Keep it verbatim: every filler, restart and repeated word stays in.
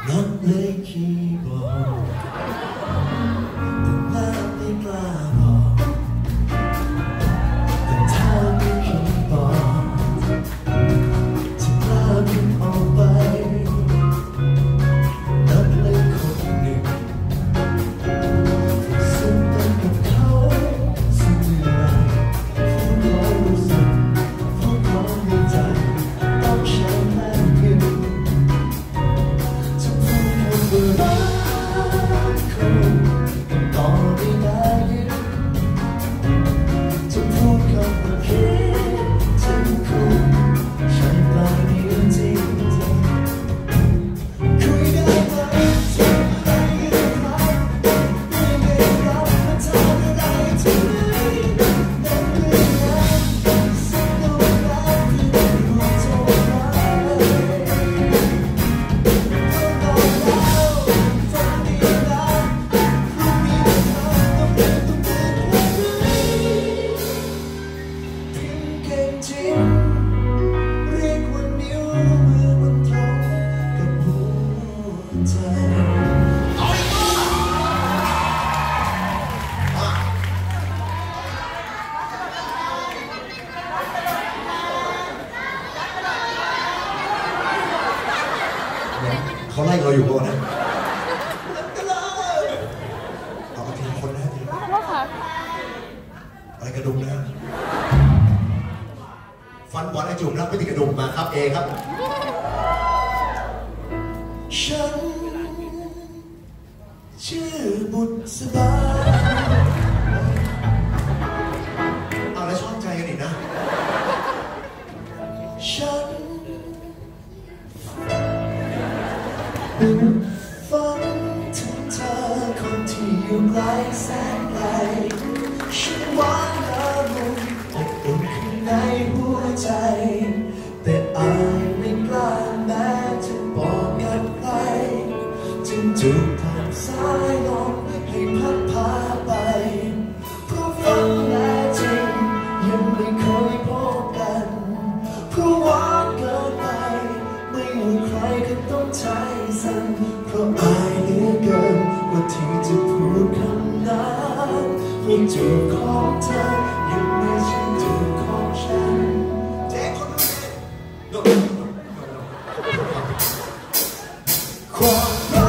นักเลยคีย์บอร์ดแต่แม่ไม่กล้าบอกแต่ถ้ามีคีย์บอร์ดจะกล้าพิมพ์ออกไปนักเลยคนหนึ่งซึ่งเป็นกับเขาซึ่งเหนื่อยพูดความรู้สึกพูดความในใจต้องใช้แรงพิมพ์รักคุณต่อไม่ได้ยินจะพูดคำว่าคิดถึงคุณใช้ปลายนิ้วจริงจังคุยได้ไหมทำอะไรกันไหมไม่ได้รับมาทำอะไรที่ไหนนั่นเป็นงานสักตัวแรกที่รู้เท่าไหร่เรียกว่านิ้วมือมันตรงกับหัวใจเขาไล่เราอยู่ก่อนนะเอาทีละคนนะทีละคนอะไรกระดุมนะฟันบอลไอจุ่มรับไปที่กระดุมมาครับเอครับฉันชื่อบุษบาเอาแล้วชอบใจกันอีกนะฉันฝันถึงเธอคนที่อยู่ไกลแสนไกลฉันหวังอารมณ์อบอุ่นข้างในหัวใจแต่อายไม่กล้าแม้จะบอกกับใครจึงจูบผ่านสายลมให้พัดพาไปเพราะฝันแท้จริงยังไม่เคยพบกันเพราะหวานเกินไปไม่ว่าใครก็ต้องใจสั่นเพราะอายเหลือเกินกว่าที่จะพูดคำนั้นเพราะจูบของเธอยังไม่ใช่จูบของฉันเจ๊คนนี้ความ